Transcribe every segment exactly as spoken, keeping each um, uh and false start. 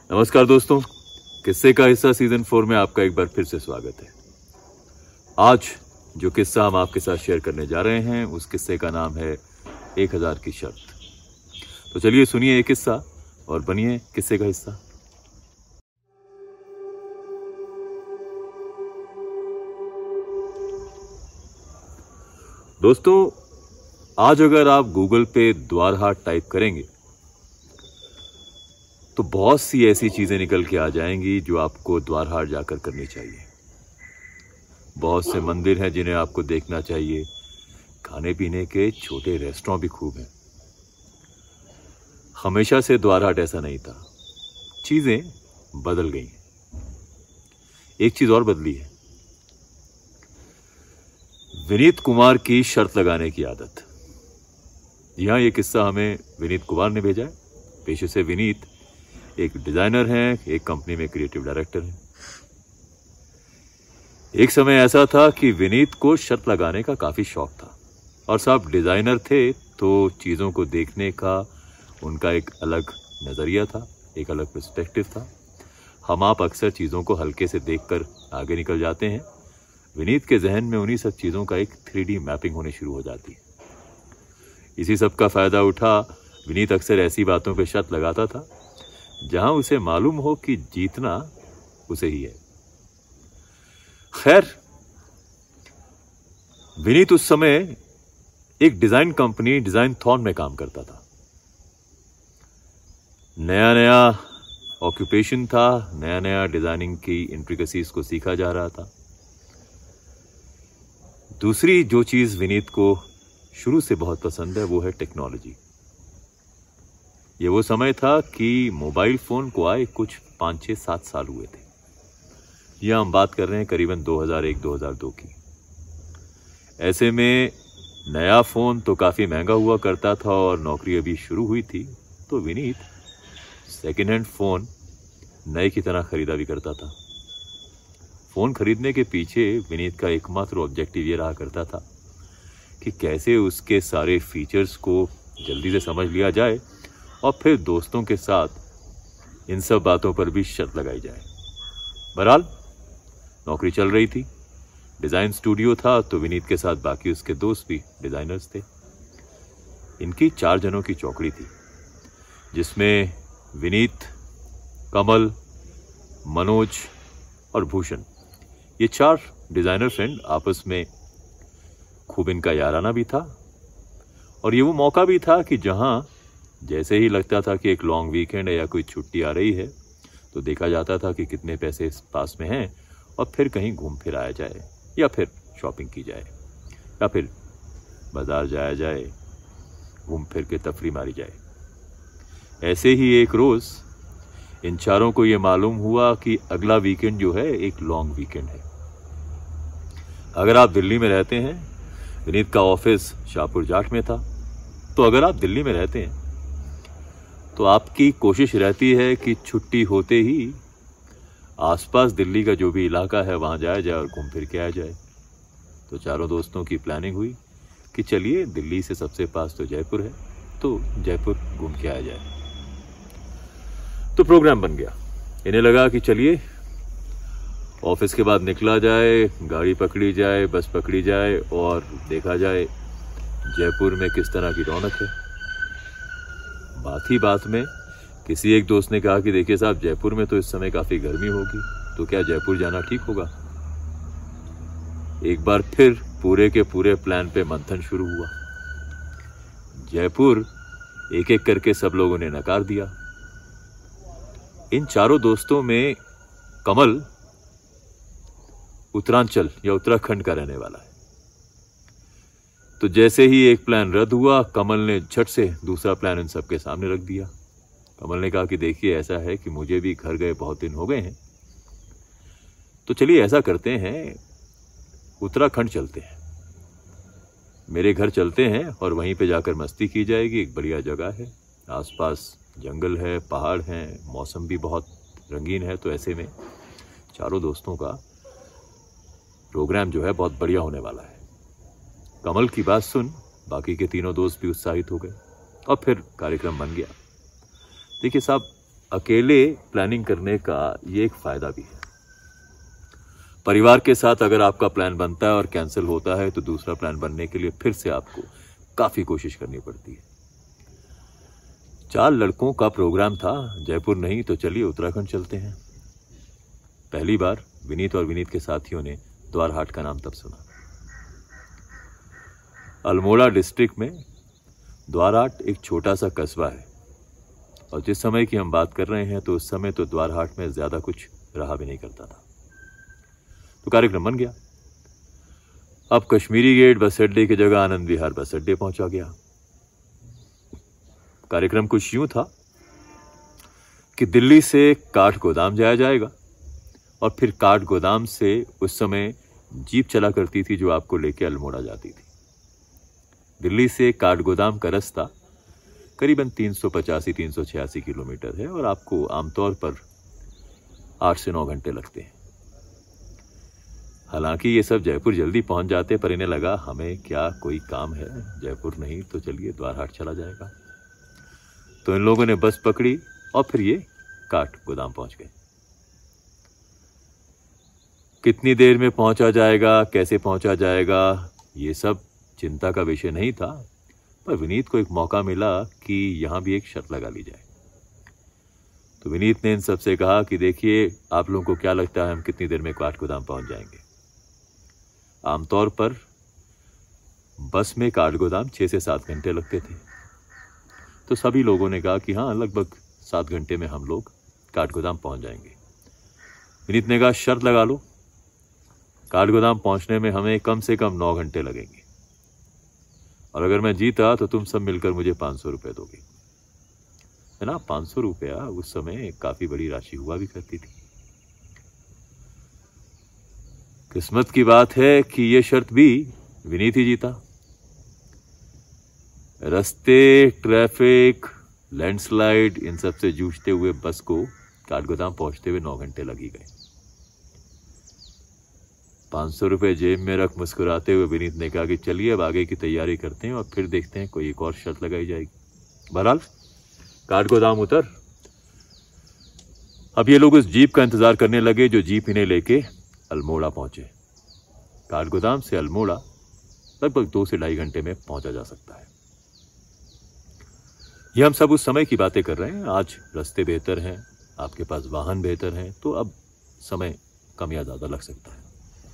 नमस्कार दोस्तों, किस्से का हिस्सा सीजन फोर में आपका एक बार फिर से स्वागत है। आज जो किस्सा हम आपके साथ शेयर करने जा रहे हैं उस किस्से का नाम है एक हजार की शर्त। तो चलिए सुनिए ये किस्सा और बनिए किस्से का हिस्सा। दोस्तों, आज अगर आप गूगल पे द्वारहाट टाइप करेंगे तो बहुत सी ऐसी चीजें निकल के आ जाएंगी जो आपको द्वारहाट जाकर करनी चाहिए। बहुत से मंदिर हैं जिन्हें आपको देखना चाहिए। खाने पीने के छोटे रेस्टोरेंट भी खूब हैं। हमेशा से द्वारहाट ऐसा नहीं था, चीजें बदल गई हैं। एक चीज और बदली है, विनीत कुमार की शर्त लगाने की आदत। यहां ये किस्सा हमें विनीत कुमार ने भेजा है। पेशे से विनीत एक डिजाइनर हैं, एक कंपनी में क्रिएटिव डायरेक्टर हैं। एक समय ऐसा था कि विनीत को शर्त लगाने का काफी शौक था और साहब डिजाइनर थे तो चीजों को देखने का उनका एक अलग नजरिया था, एक अलग पर्सपेक्टिव था। हम आप अक्सर चीजों को हल्के से देखकर आगे निकल जाते हैं। विनीत के जहन में उन्हीं सब चीजों का एक थ्री डी मैपिंग होनी शुरू हो जाती है। इसी सब का फायदा उठा विनीत अक्सर ऐसी बातों पे शर्त लगाता था जहां उसे मालूम हो कि जीतना उसे ही है। खैर, विनीत उस समय एक डिजाइन कंपनी डिजाइन थॉन में काम करता था। नया नया ऑक्यूपेशन था, नया नया डिजाइनिंग की इंट्रिकसीज को सीखा जा रहा था। दूसरी जो चीज विनीत को शुरू से बहुत पसंद है वो है टेक्नोलॉजी। ये वो समय था कि मोबाइल फोन को आए कुछ पांच छह सात साल हुए थे। यह हम बात कर रहे हैं करीबन दो हज़ार एक दो हज़ार दो की। ऐसे में नया फोन तो काफी महंगा हुआ करता था और नौकरी अभी शुरू हुई थी, तो विनीत सेकेंड हैंड फोन नए की तरह खरीदा भी करता था। फोन खरीदने के पीछे विनीत का एकमात्र ऑब्जेक्टिव ये रहा करता था कि कैसे उसके सारे फीचर्स को जल्दी से समझ लिया जाए और फिर दोस्तों के साथ इन सब बातों पर भी शर्त लगाई जाए। बहरहाल नौकरी चल रही थी, डिजाइन स्टूडियो था, तो विनीत के साथ बाकी उसके दोस्त भी डिजाइनर्स थे। इनकी चार जनों की चौकड़ी थी जिसमें विनीत, कमल, मनोज और भूषण, ये चार डिजाइनर फ्रेंड आपस में खूब इनका याराना भी था। और ये वो मौका भी था कि जहां जैसे ही लगता था कि एक लॉन्ग वीकेंड है या कोई छुट्टी आ रही है तो देखा जाता था कि कितने पैसे पास में हैं और फिर कहीं घूम फिर आया जाए या फिर शॉपिंग की जाए या फिर बाजार जाया जाए, घूम फिर के तफरी मारी जाए। ऐसे ही एक रोज इन चारों को ये मालूम हुआ कि अगला वीकेंड जो है एक लॉन्ग वीकेंड है। अगर आप दिल्ली में रहते हैं, विनीत का ऑफिस शाहपुर जाट में था, तो अगर आप दिल्ली में रहते हैं तो आपकी कोशिश रहती है कि छुट्टी होते ही आसपास दिल्ली का जो भी इलाका है वहां जाया जाए और घूम फिर के आया जाए। तो चारों दोस्तों की प्लानिंग हुई कि चलिए दिल्ली से सबसे पास तो जयपुर है, तो जयपुर घूम के आया जाए। तो प्रोग्राम बन गया। इन्हें लगा कि चलिए ऑफिस के बाद निकला जाए, गाड़ी पकड़ी जाए, बस पकड़ी जाए और देखा जाए जयपुर में किस तरह की रौनक है। बात ही बात में किसी एक दोस्त ने कहा कि देखिए साहब, जयपुर में तो इस समय काफी गर्मी होगी, तो क्या जयपुर जाना ठीक होगा? एक बार फिर पूरे के पूरे प्लान पे मंथन शुरू हुआ। जयपुर एक एक करके सब लोगों ने नकार दिया। इन चारों दोस्तों में कमल उत्तरांचल या उत्तराखंड का रहने वाला है। तो जैसे ही एक प्लान रद्द हुआ, कमल ने झट से दूसरा प्लान इन सबके सामने रख दिया। कमल ने कहा कि देखिए ऐसा है कि मुझे भी घर गए बहुत दिन हो गए हैं, तो चलिए ऐसा करते हैं, उत्तराखंड चलते हैं, मेरे घर चलते हैं और वहीं पे जाकर मस्ती की जाएगी। एक बढ़िया जगह है, आसपास जंगल है, पहाड़ हैं, मौसम भी बहुत रंगीन है। तो ऐसे में चारों दोस्तों का प्रोग्राम जो है बहुत बढ़िया होने वाला है। कमल की बात सुन बाकी के तीनों दोस्त भी उत्साहित हो गए और फिर कार्यक्रम बन गया। देखिए साहब, अकेले प्लानिंग करने का ये एक फायदा भी है। परिवार के साथ अगर आपका प्लान बनता है और कैंसिल होता है तो दूसरा प्लान बनने के लिए फिर से आपको काफी कोशिश करनी पड़ती है। चार लड़कों का प्रोग्राम था, जयपुर नहीं तो चलिए उत्तराखंड चलते हैं। पहली बार विनीत और विनीत के साथियों ने द्वारहाट का नाम तब सुना। अल्मोड़ा डिस्ट्रिक्ट में द्वारहाट एक छोटा सा कस्बा है और जिस समय की हम बात कर रहे हैं तो उस समय तो द्वारहाट में ज्यादा कुछ रहा भी नहीं करता था। तो कार्यक्रम बन गया। अब कश्मीरी गेट बस अड्डे की जगह आनंद विहार बस अड्डे पहुंचा गया। कार्यक्रम कुछ यूं था कि दिल्ली से काठ गोदाम जाया जाएगा और फिर काठ गोदाम से उस समय जीप चला करती थी जो आपको लेके अल्मोड़ा जाती थी। दिल्ली से काठ गोदाम का रास्ता करीबन तीन सौ पचासी तीन सौ छियासी किलोमीटर है और आपको आमतौर पर आठ से नौ घंटे लगते हैं। हालांकि ये सब जयपुर जल्दी पहुंच जाते, पर इन्हें लगा हमें क्या कोई काम है, जयपुर नहीं तो चलिए द्वारहाट चला जाएगा। तो इन लोगों ने बस पकड़ी और फिर ये काठ गोदाम पहुंच गए। कितनी देर में पहुंचा जाएगा, कैसे पहुंचा जाएगा, ये सब चिंता का विषय नहीं था, पर विनीत को एक मौका मिला कि यहां भी एक शर्त लगा ली जाए। तो विनीत ने इन सबसे कहा कि देखिए, आप लोगों को क्या लगता है हम कितनी देर में काठ गोदाम पहुंच जाएंगे? आमतौर पर बस में काठ गोदाम छह से सात घंटे लगते थे। तो सभी लोगों ने कहा कि हाँ, लगभग सात घंटे में हम लोग काठ गोदाम पहुंच जाएंगे। विनीत ने कहा शर्त लगा लो, काठ गोदाम पहुंचने में हमें कम से कम नौ घंटे लगेंगे और अगर मैं जीता तो तुम सब मिलकर मुझे पांच सौ रुपए दोगे। है ना, पांच सौ रुपया उस समय काफी बड़ी राशि हुआ भी करती थी। किस्मत की बात है कि यह शर्त भी विनीत ही जीता। रास्ते, ट्रैफिक, लैंडस्लाइड, इन सब से जूझते हुए बस को काठ गोदाम पहुंचते हुए नौ घंटे लग ही गए। पांच सौ रुपए जेब में रख मुस्कुराते हुए विनीत ने कहा कि चलिए अब आगे की तैयारी करते हैं और फिर देखते हैं कोई एक और शर्त लगाई जाएगी। बहरहाल काठ गोदाम उतर। अब ये लोग उस जीप का इंतजार करने लगे जो जीप इन्हें लेके अल्मोड़ा पहुंचे। काठ गोदाम से अल्मोड़ा लगभग दो से ढाई घंटे में पहुंचा जा सकता है। ये हम सब उस समय की बातें कर रहे हैं। आज रास्ते बेहतर हैं, आपके पास वाहन बेहतर हैं, तो अब समय कम या ज्यादा लग सकता है।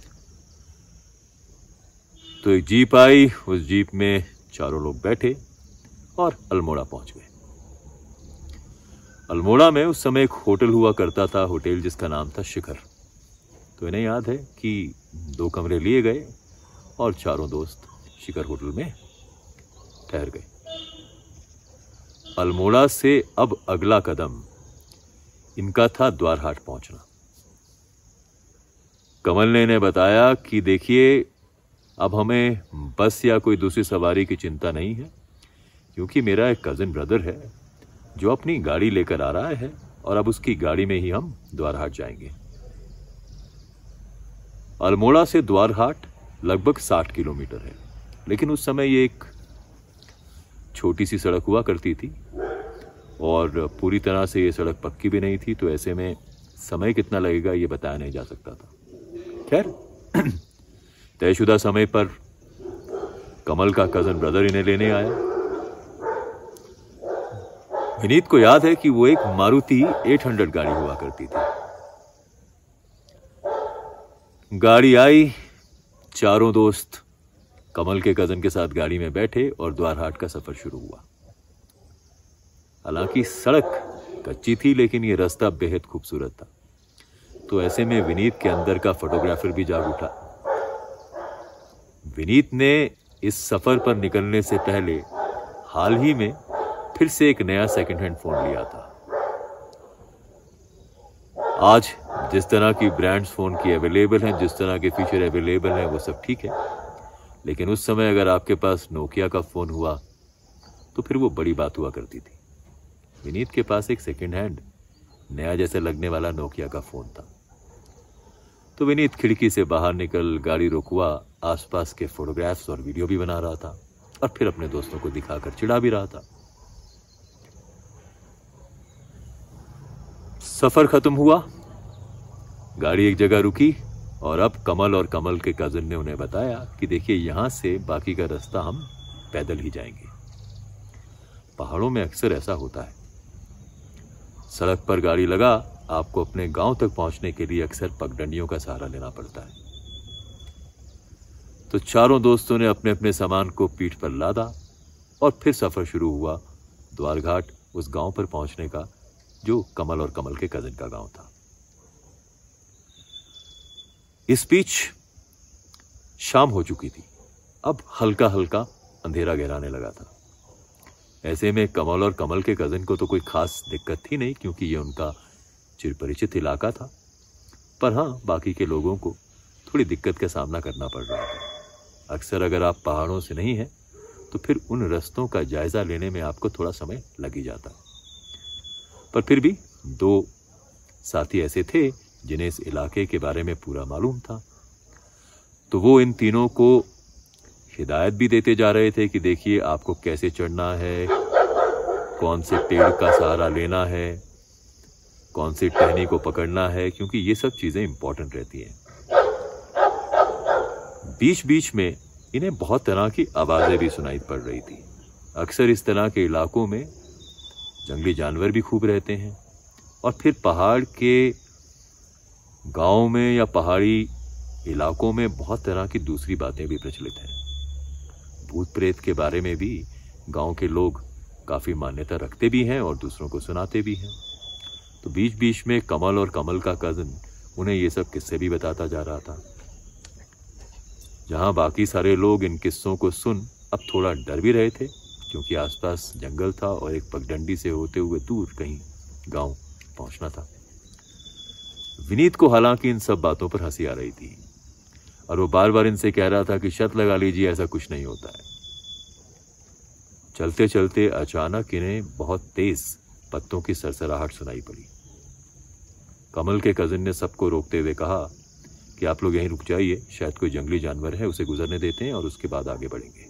तो एक जीप आई, उस जीप में चारों लोग बैठे और अल्मोड़ा पहुंच गए। अल्मोड़ा में उस समय एक होटल हुआ करता था, होटल जिसका नाम था शिखर। तो इन्हें याद है कि दो कमरे लिए गए और चारों दोस्त शिखर होटल में ठहर गए। अल्मोड़ा से अब अगला कदम इनका था द्वारहाट पहुंचना। कमल ने इन्हें बताया कि देखिए, अब हमें बस या कोई दूसरी सवारी की चिंता नहीं है, क्योंकि मेरा एक कजिन ब्रदर है जो अपनी गाड़ी लेकर आ रहा है और अब उसकी गाड़ी में ही हम द्वारहाट जाएंगे। अल्मोड़ा से द्वारहाट लगभग साठ किलोमीटर है, लेकिन उस समय ये एक छोटी सी सड़क हुआ करती थी और पूरी तरह से ये सड़क पक्की भी नहीं थी, तो ऐसे में समय कितना लगेगा ये बताया नहीं जा सकता था। खैर, तयशुदा समय पर कमल का कजन ब्रदर इन्हें लेने आया। विनीत को याद है कि वो एक मारुति आठ सौ गाड़ी हुआ करती थी। गाड़ी आई, चारों दोस्त कमल के कजन के साथ गाड़ी में बैठे और द्वारहाट का सफर शुरू हुआ। हालांकि सड़क कच्ची थी, लेकिन ये रास्ता बेहद खूबसूरत था। तो ऐसे में विनीत के अंदर का फोटोग्राफर भी जाग उठा। विनीत ने इस सफर पर निकलने से पहले हाल ही में फिर से एक नया सेकंड हैंड फोन लिया था। आज जिस तरह की ब्रांड्स फोन की अवेलेबल हैं, जिस तरह के फीचर अवेलेबल हैं, वो सब ठीक है, लेकिन उस समय अगर आपके पास नोकिया का फोन हुआ तो फिर वो बड़ी बात हुआ करती थी। विनीत के पास एक सेकंड हैंड नया जैसे लगने वाला नोकिया का फोन था। तो विनीत खिड़की से बाहर निकल गाड़ी रुकवा, आसपास के फोटोग्राफ्स और वीडियो भी बना रहा था और फिर अपने दोस्तों को दिखाकर चिढ़ा भी रहा था। सफर खत्म हुआ, गाड़ी एक जगह रुकी और अब कमल और कमल के कजिन ने उन्हें बताया कि देखिए यहां से बाकी का रास्ता हम पैदल ही जाएंगे। पहाड़ों में अक्सर ऐसा होता है, सड़क पर गाड़ी लगा आपको अपने गांव तक पहुंचने के लिए अक्सर पगडंडियों का सहारा लेना पड़ता है। तो चारों दोस्तों ने अपने अपने सामान को पीठ पर लादा और फिर सफर शुरू हुआ द्वारघाट उस गांव पर पहुंचने का जो कमल और कमल के कजिन का गांव था। इस बीच शाम हो चुकी थी, अब हल्का हल्का अंधेरा गहराने लगा था। ऐसे में कमल और कमल के कजिन को तो कोई खास दिक्कत थी नहीं, क्योंकि ये उनका चिरपरिचित इलाका था। पर हाँ, बाकी के लोगों को थोड़ी दिक्कत का सामना करना पड़ रहा था। अक्सर अगर आप पहाड़ों से नहीं हैं तो फिर उन रास्तों का जायजा लेने में आपको थोड़ा समय लग ही जाता। पर फिर भी दो साथी ऐसे थे जिन्हें इस इलाके के बारे में पूरा मालूम था, तो वो इन तीनों को हिदायत भी देते जा रहे थे कि देखिए आपको कैसे चढ़ना है, कौन से पेड़ का सहारा लेना है, कौन सी टहनी को पकड़ना है, क्योंकि ये सब चीजें इंपॉर्टेंट रहती हैं। बीच बीच में इन्हें बहुत तरह की आवाजें भी सुनाई पड़ रही थी। अक्सर इस तरह के इलाकों में जंगली जानवर भी खूब रहते हैं और फिर पहाड़ के गांव में या पहाड़ी इलाकों में बहुत तरह की दूसरी बातें भी प्रचलित हैं। भूत प्रेत के बारे में भी गांव के लोग काफी मान्यता रखते भी हैं और दूसरों को सुनाते भी हैं। तो बीच बीच में कमल और कमल का कजिन उन्हें ये सब किस्से भी बताता जा रहा था। जहां बाकी सारे लोग इन किस्सों को सुन अब थोड़ा डर भी रहे थे, क्योंकि आसपास जंगल था और एक पगडंडी से होते हुए दूर कहीं गांव पहुंचना था। विनीत को हालांकि इन सब बातों पर हंसी आ रही थी और वो बार बार इनसे कह रहा था कि शर्त लगा लीजिए, ऐसा कुछ नहीं होता है। चलते चलते अचानक इन्हें बहुत तेज पत्तों की सरसराहट सुनाई पड़ी। कमल के कजिन ने सबको रोकते हुए कहा कि आप लोग यहीं रुक जाइए, शायद कोई जंगली जानवर है, उसे गुजरने देते हैं और उसके बाद आगे बढ़ेंगे।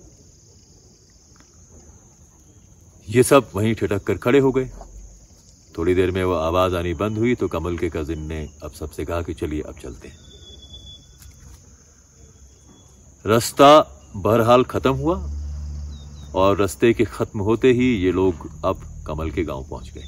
ये सब वहीं ठिठक कर खड़े हो गए। थोड़ी देर में वो आवाज आनी बंद हुई तो कमल के कजिन ने अब सबसे कहा कि चलिए अब चलते हैं। रास्ता बहरहाल खत्म हुआ और रास्ते के खत्म होते ही ये लोग अब कमल के गांव पहुंच गए।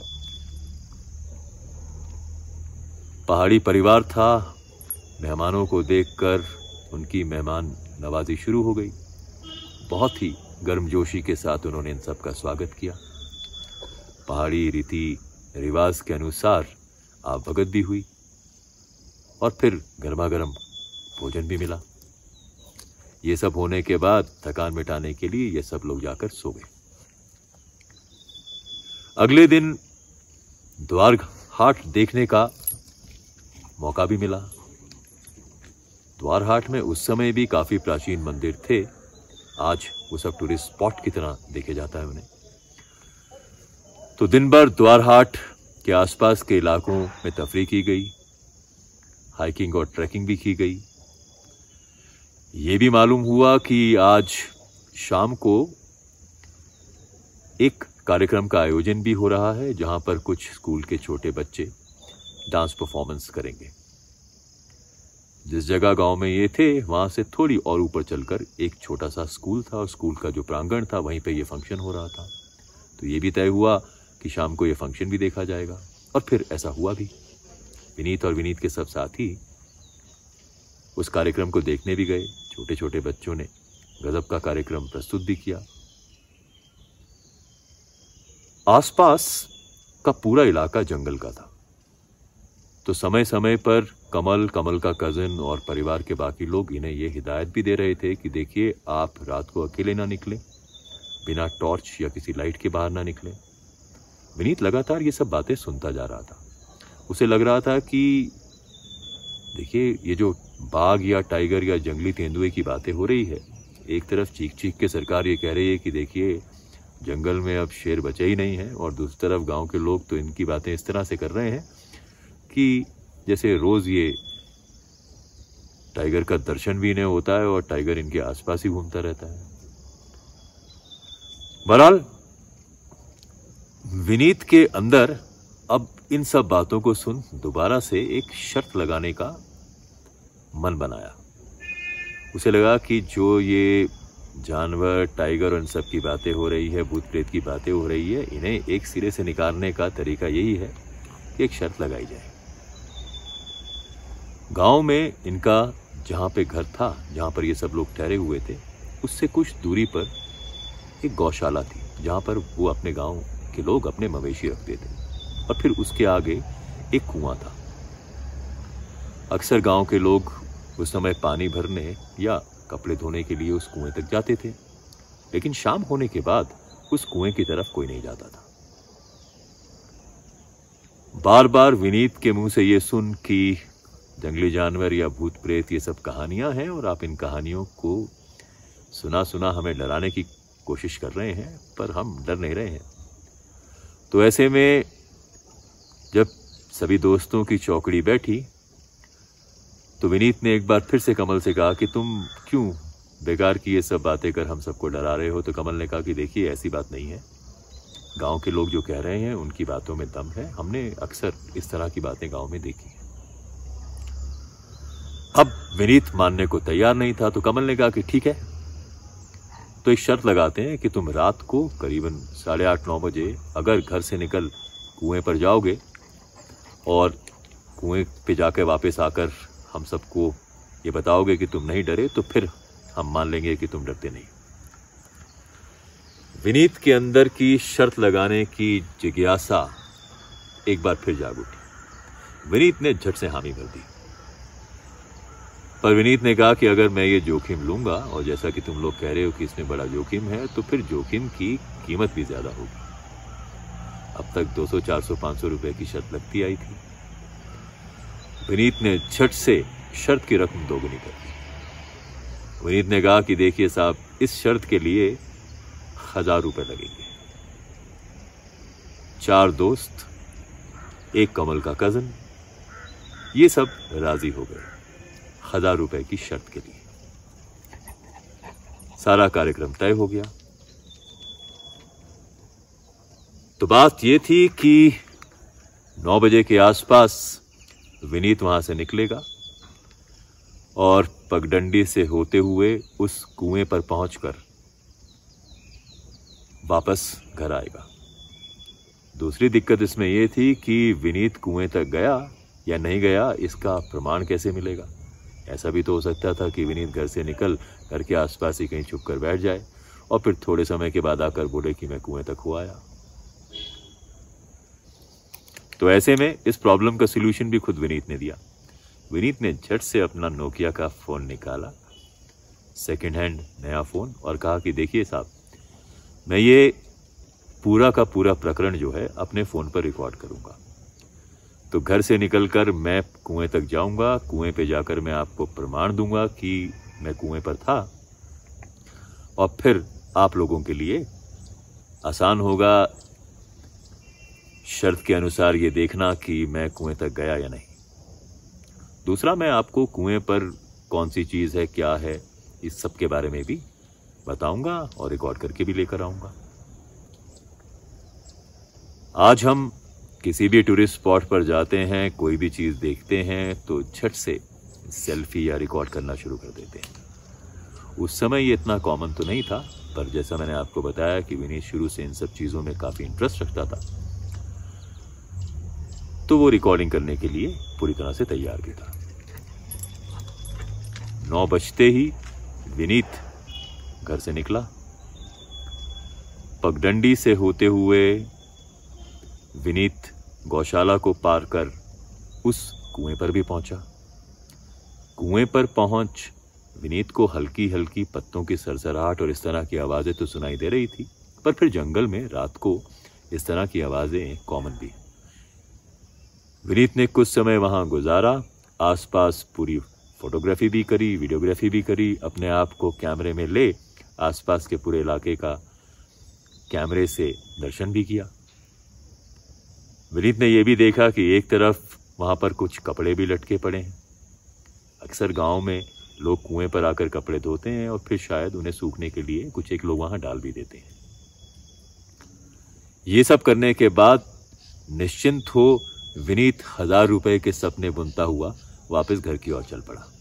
पहाड़ी परिवार था, मेहमानों को देखकर उनकी मेहमान नवाजी शुरू हो गई। बहुत ही गर्मजोशी के साथ उन्होंने इन सब का स्वागत किया। पहाड़ी रीति रिवाज के अनुसार आप भगत भी हुई और फिर गर्मा गर्म भोजन भी मिला। ये सब होने के बाद थकान मिटाने के लिए ये सब लोग जाकर सो गए। अगले दिन द्वारहाट देखने का मौका भी मिला। द्वारहाट में उस समय भी काफी प्राचीन मंदिर थे। आज वो सब टूरिस्ट स्पॉट की तरह देखे जाता है उन्हें। तो दिन भर द्वारहाट के आसपास के इलाकों में तफरीह की गई, हाइकिंग और ट्रैकिंग भी की गई। ये भी मालूम हुआ कि आज शाम को एक कार्यक्रम का आयोजन भी हो रहा है, जहां पर कुछ स्कूल के छोटे बच्चे डांस परफॉर्मेंस करेंगे। जिस जगह गांव में ये थे वहां से थोड़ी और ऊपर चलकर एक छोटा सा स्कूल था और स्कूल का जो प्रांगण था वहीं पे ये फंक्शन हो रहा था। तो ये भी तय हुआ कि शाम को ये फंक्शन भी देखा जाएगा और फिर ऐसा हुआ भी। विनीत और विनीत के सब साथी उस कार्यक्रम को देखने भी गए। छोटे छोटे बच्चों ने गजब का कार्यक्रम प्रस्तुत भी किया। आसपास का पूरा इलाका जंगल का था, तो समय समय पर कमल, कमल का कजिन और परिवार के बाकी लोग इन्हें यह हिदायत भी दे रहे थे कि देखिए आप रात को अकेले ना निकलें, बिना टॉर्च या किसी लाइट के बाहर ना निकलें। विनीत लगातार ये सब बातें सुनता जा रहा था। उसे लग रहा था कि देखिए ये जो बाघ या टाइगर या जंगली तेंदुए की बातें हो रही है, एक तरफ चीख चीख के सरकार ये कह रही है कि देखिए जंगल में अब शेर बचे ही नहीं है, और दूसरी तरफ गांव के लोग तो इनकी बातें इस तरह से कर रहे हैं कि जैसे रोज ये टाइगर का दर्शन भी इन्हें होता है और टाइगर इनके आसपास ही घूमता रहता है। बहरहाल विनीत के अंदर अब इन सब बातों को सुन दोबारा से एक शर्त लगाने का मन बनाया। उसे लगा कि जो ये जानवर, टाइगर और इन सब की बातें हो रही है, भूत प्रेत की बातें हो रही है, इन्हें एक सिरे से निकालने का तरीका यही है कि एक शर्त लगाई जाए। गांव में इनका जहां पे घर था, जहां पर ये सब लोग ठहरे हुए थे, उससे कुछ दूरी पर एक गौशाला थी, जहां पर वो अपने गांव के लोग अपने मवेशी रखते थे। और फिर उसके आगे एक कुआं था। अक्सर गांव के लोग उस समय पानी भरने या कपड़े धोने के लिए उस कुएं तक जाते थे, लेकिन शाम होने के बाद उस कुएं की तरफ कोई नहीं जाता था। बार बार विनीत के मुंह से ये सुन कि जंगली जानवर या भूत प्रेत ये सब कहानियां हैं और आप इन कहानियों को सुना सुना हमें डराने की कोशिश कर रहे हैं, पर हम डर नहीं रहे हैं। तो ऐसे में जब सभी दोस्तों की चौकड़ी बैठी तो विनीत ने एक बार फिर से कमल से कहा कि तुम क्यों बेकार की ये सब बातें कर हम सबको डरा रहे हो। तो कमल ने कहा कि देखिए, ऐसी बात नहीं है, गांव के लोग जो कह रहे हैं उनकी बातों में दम है, हमने अक्सर इस तरह की बातें गांव में देखी हैं। अब विनीत मानने को तैयार नहीं था, तो कमल ने कहा कि ठीक है, तो एक शर्त लगाते हैं कि तुम रात को करीबन साढ़े आठ नौ बजे अगर घर से निकल कुएं पर जाओगे और कुएं पे जाकर वापस आकर हम सबको ये बताओगे कि तुम नहीं डरे, तो फिर हम मान लेंगे कि तुम डरते नहीं। विनीत के अंदर की शर्त लगाने की जिज्ञासा एक बार फिर जाग उठी। विनीत ने झट से हामी भर दी, पर विनीत ने कहा कि अगर मैं ये जोखिम लूंगा, और जैसा कि तुम लोग कह रहे हो कि इसमें बड़ा जोखिम है, तो फिर जोखिम की कीमत भी ज्यादा होगी। अब तक दो सौ, चार सौ, पांच सौ रुपए की शर्त लगती आई थी। विनीत ने झट से शर्त की रकम दोगुनी कर दी। विनीत ने कहा कि देखिए साहब, इस शर्त के लिए हजार रुपए लगेंगे। चार दोस्त, एक कमल का कजन, ये सब राजी हो गए हजार रुपए की शर्त के लिए। सारा कार्यक्रम तय हो गया। तो बात यह थी कि नौ बजे के आसपास विनीत वहां से निकलेगा और पगडंडी से होते हुए उस कुएं पर पहुंचकर वापस घर आएगा। दूसरी दिक्कत इसमें यह थी कि विनीत कुएं तक गया या नहीं गया, इसका प्रमाण कैसे मिलेगा। ऐसा भी तो हो सकता था कि विनीत घर से निकल घर के आसपास ही कहीं छुप कर बैठ जाए और फिर थोड़े समय के बाद आकर बोले कि मैं कुएं तक हो आया। तो ऐसे में इस प्रॉब्लम का सलूशन भी खुद विनीत ने दिया। विनीत ने झट से अपना नोकिया का फोन निकाला, सेकंड हैंड नया फोन, और कहा कि देखिए साहब, मैं ये पूरा का पूरा प्रकरण जो है अपने फोन पर रिकॉर्ड करूंगा। तो घर से निकलकर मैं कुएं तक जाऊंगा, कुएं पे जाकर मैं आपको प्रमाण दूंगा कि मैं कुएं पर था, और फिर आप लोगों के लिए आसान होगा शर्त के अनुसार ये देखना कि मैं कुएं तक गया या नहीं। दूसरा, मैं आपको कुएं पर कौन सी चीज है, क्या है, इस सब के बारे में भी बताऊंगा और रिकॉर्ड करके भी लेकर आऊंगा। आज हम किसी भी टूरिस्ट स्पॉट पर जाते हैं, कोई भी चीज देखते हैं तो झट से सेल्फी या रिकॉर्ड करना शुरू कर देते हैं। उस समय ये इतना कॉमन तो नहीं था, पर जैसा मैंने आपको बताया कि विनीत शुरू से इन सब चीजों में काफी इंटरेस्ट रखता था, तो वो रिकॉर्डिंग करने के लिए पूरी तरह से तैयार भी था। नौ बजते ही विनीत घर से निकला, पगडंडी से होते हुए विनीत गौशाला को पार कर उस कुएं पर भी पहुंचा। कुएं पर पहुंच विनीत को हल्की हल्की पत्तों की सरसराहट और इस तरह की आवाजें तो सुनाई दे रही थी, पर फिर जंगल में रात को इस तरह की आवाजें कॉमन भी। विनीत ने कुछ समय वहां गुजारा, आसपास पूरी फोटोग्राफी भी करी, वीडियोग्राफी भी करी, अपने आप को कैमरे में ले आसपास के पूरे इलाके का कैमरे से दर्शन भी किया। विनीत ने यह भी देखा कि एक तरफ वहां पर कुछ कपड़े भी लटके पड़े हैं। अक्सर गांव में लोग कुएं पर आकर कपड़े धोते हैं और फिर शायद उन्हें सूखने के लिए कुछ एक लोग वहां डाल भी देते हैं। ये सब करने के बाद निश्चिंत हो विनीत हजार रुपए के सपने बुनता हुआ वापस घर की ओर चल पड़ा।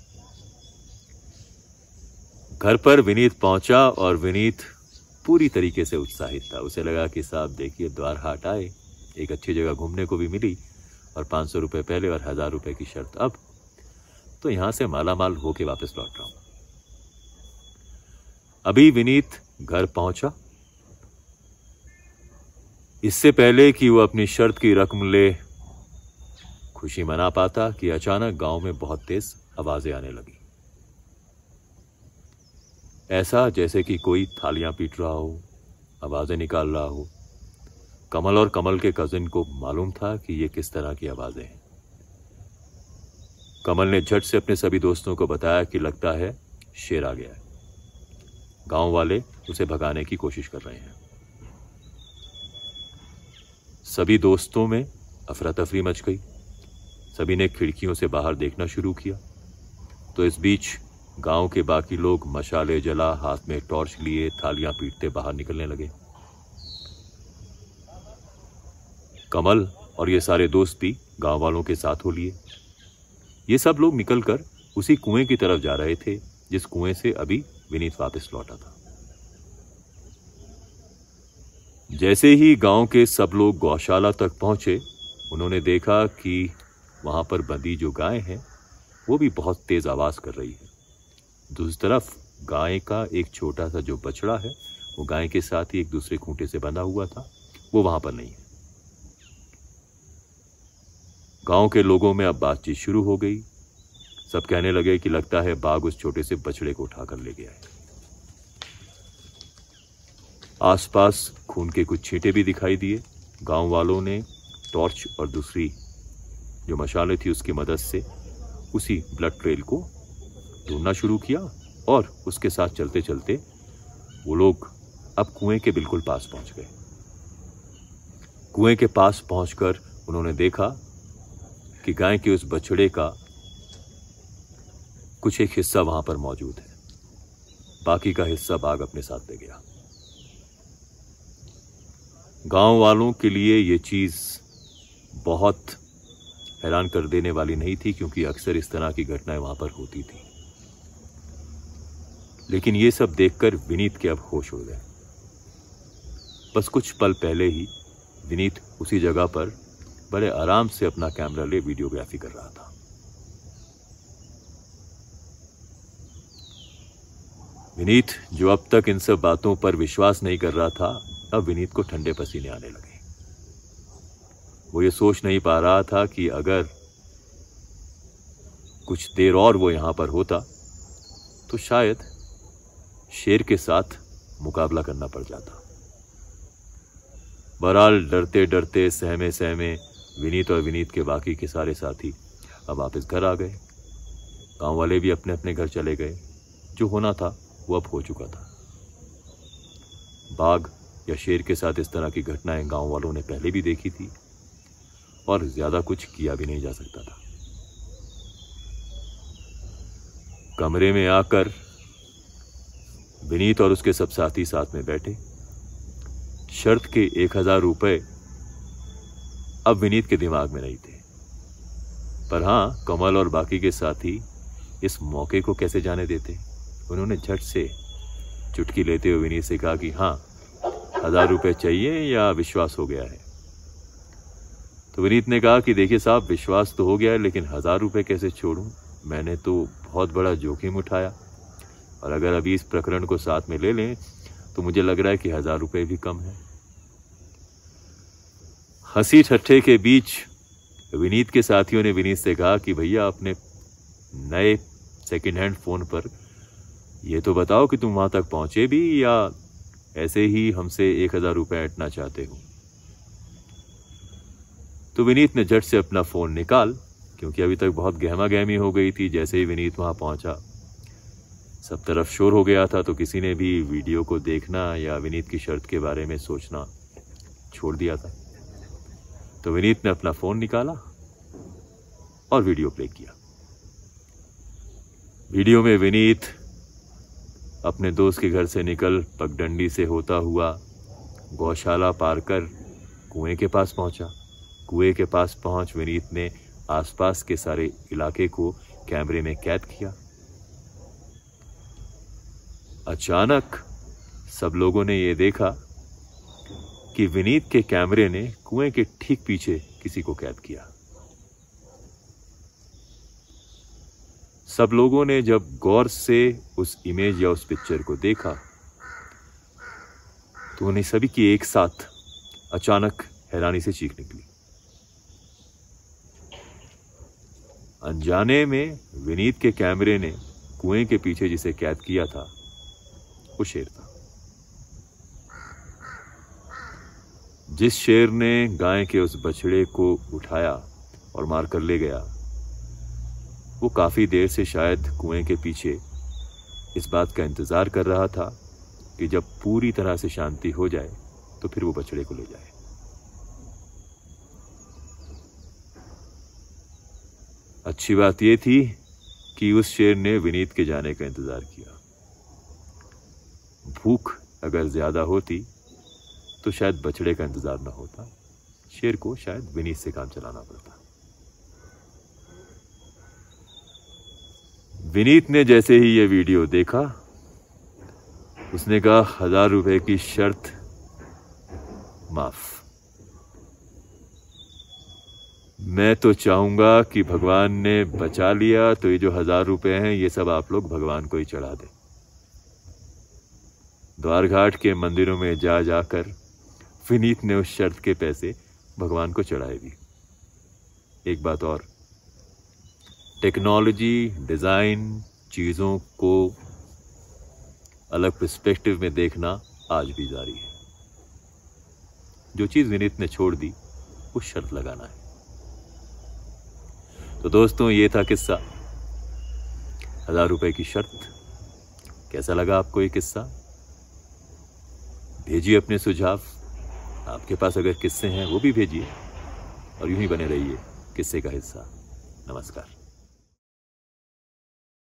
घर पर विनीत पहुंचा और विनीत पूरी तरीके से उत्साहित था। उसे लगा कि साहब देखिए द्वार हाट आए, एक अच्छी जगह घूमने को भी मिली और पाँच सौ रुपये पहले और हजार रुपए की शर्त अब, तो यहां से माला माल होके वापस लौट रहा हूं। अभी विनीत घर पहुंचा, इससे पहले कि वो अपनी शर्त की रकम ले खुशी मना पाता कि अचानक गांव में बहुत तेज आवाजें आने लगी। ऐसा जैसे कि कोई थालियां पीट रहा हो, आवाजें निकाल रहा हो। कमल और कमल के कजिन को मालूम था कि ये किस तरह की आवाजें हैं। कमल ने झट से अपने सभी दोस्तों को बताया कि लगता है शेर आ गया है। गांव वाले उसे भगाने की कोशिश कर रहे हैं। सभी दोस्तों में अफरा तफरी मच गई। सभी ने खिड़कियों से बाहर देखना शुरू किया। तो इस बीच गांव के बाकी लोग मशाले जला, हाथ में टॉर्च लिए, थालियां पीटते बाहर निकलने लगे। कमल और ये सारे दोस्त भी गांव वालों के साथ हो लिए। ये सब लोग निकलकर उसी कुएं की तरफ जा रहे थे जिस कुएं से अभी विनीत वापस लौटा था। जैसे ही गांव के सब लोग गौशाला तक पहुंचे, उन्होंने देखा कि वहां पर बंधी जो गाय है वो भी बहुत तेज आवाज कर रही है। दूसरी तरफ गाय का एक छोटा सा जो बछड़ा है वो गाय के साथ ही एक दूसरे खूंटे से बंधा हुआ था, वो वहां पर नहीं है। गांव के लोगों में अब बातचीत शुरू हो गई। सब कहने लगे कि लगता है बाघ उस छोटे से बछड़े को उठाकर ले गया है। आसपास खून के कुछ छींटे भी दिखाई दिए। गांव वालों ने टॉर्च और दूसरी जो मशाले थी उसकी मदद से उसी ब्लड ट्रेल को ढूंढना शुरू किया और उसके साथ चलते चलते वो लोग अब कुएं के बिल्कुल पास पहुंच गए। कुएं के पास पहुंचकर उन्होंने देखा कि गाय के उस बछड़े का कुछ एक हिस्सा वहां पर मौजूद है। बाकी का हिस्सा बाघ अपने साथ ले गया। गांव वालों के लिए ये चीज बहुत हैरान कर देने वाली नहीं थी, क्योंकि अक्सर इस तरह की घटनाएं वहां पर होती थी। लेकिन ये सब देखकर विनीत के अब होश उड़ गए। बस कुछ पल पहले ही विनीत उसी जगह पर बड़े आराम से अपना कैमरा ले वीडियोग्राफी कर रहा था। विनीत जो अब तक इन सब बातों पर विश्वास नहीं कर रहा था, अब विनीत को ठंडे पसीने आने लगे। वो ये सोच नहीं पा रहा था कि अगर कुछ देर और वो यहां पर होता तो शायद शेर के साथ मुकाबला करना पड़ जाता। बहरहाल डरते डरते सहमे सहमे विनीत और विनीत के बाकी के सारे साथी अब वापस घर आ गए। गांव वाले भी अपने अपने घर चले गए। जो होना था वो अब हो चुका था। बाघ या शेर के साथ इस तरह की घटनाएं गांव वालों ने पहले भी देखी थी और ज्यादा कुछ किया भी नहीं जा सकता था। कमरे में आकर विनीत और उसके सब साथी साथ में बैठे। शर्त के एक हजार रुपए अब विनीत के दिमाग में नहीं थे, पर हां कमल और बाकी के साथी इस मौके को कैसे जाने देते। उन्होंने झट से चुटकी लेते हुए विनीत से कहा कि हाँ, हजार रुपए चाहिए या विश्वास हो गया है। तो विनीत ने कहा कि देखिए साहब, विश्वास तो हो गया है, लेकिन हजार रुपए कैसे छोड़ूं। मैंने तो बहुत बड़ा जोखिम उठाया और अगर अभी इस प्रकरण को साथ में ले लें तो मुझे लग रहा है कि हजार रुपए भी कम है। हंसी ठट्ठे के बीच विनीत के साथियों ने विनीत से कहा कि भैया, अपने नए सेकंड हैंड फोन पर ये तो बताओ कि तुम वहां तक पहुंचे भी या ऐसे ही हमसे एक हजार रुपए ऐंठना चाहते हो। तो विनीत ने झट से अपना फोन निकाल, क्योंकि अभी तक बहुत गहमा गहमी हो गई थी। जैसे ही विनीत वहां पहुंचा सब तरफ शोर हो गया था, तो किसी ने भी वीडियो को देखना या विनीत की शर्त के बारे में सोचना छोड़ दिया था। तो विनीत ने अपना फोन निकाला और वीडियो प्ले किया। वीडियो में विनीत अपने दोस्त के घर से निकल पगडंडी से होता हुआ गौशाला पार कर कुएं के पास पहुंचा। कुएं के पास पहुंच विनीत ने आसपास के सारे इलाके को कैमरे में कैद किया। अचानक सब लोगों ने यह देखा कि विनीत के कैमरे ने कुएं के ठीक पीछे किसी को कैद किया। सब लोगों ने जब गौर से उस इमेज या उस पिक्चर को देखा तो उन्हें सभी की एक साथ अचानक हैरानी से चीख निकली। अनजाने में विनीत के कैमरे ने कुएं के पीछे जिसे कैद किया था वो शेर था। जिस शेर ने गाय के उस बछड़े को उठाया और मारकर ले गया वो काफी देर से शायद कुएं के पीछे इस बात का इंतजार कर रहा था कि जब पूरी तरह से शांति हो जाए तो फिर वो बछड़े को ले जाए। अच्छी बात यह थी कि उस शेर ने विनीत के जाने का इंतजार किया। भूख अगर ज्यादा होती तो शायद बछड़े का इंतजार न होता, शेर को शायद विनीत से काम चलाना पड़ता। विनीत ने जैसे ही यह वीडियो देखा उसने कहा हजार रुपए की शर्त माफ। मैं तो चाहूंगा कि भगवान ने बचा लिया तो ये जो हजार रुपए हैं ये सब आप लोग भगवान को ही चढ़ा दें। द्वार घाट के मंदिरों में जा जाकर विनीत ने उस शर्त के पैसे भगवान को चढ़ाए भी। एक बात और, टेक्नोलॉजी, डिजाइन, चीजों को अलग पर्सपेक्टिव में देखना आज भी जारी है। जो चीज विनीत ने छोड़ दी वो शर्त लगाना है। तो दोस्तों ये था किस्सा हजार रुपए की शर्त। कैसा लगा आपको ये किस्सा? भेजिए अपने सुझाव। आपके पास अगर किस्से हैं वो भी भेजिए और यूं ही बने रहिए किस्से का हिस्सा। नमस्कार।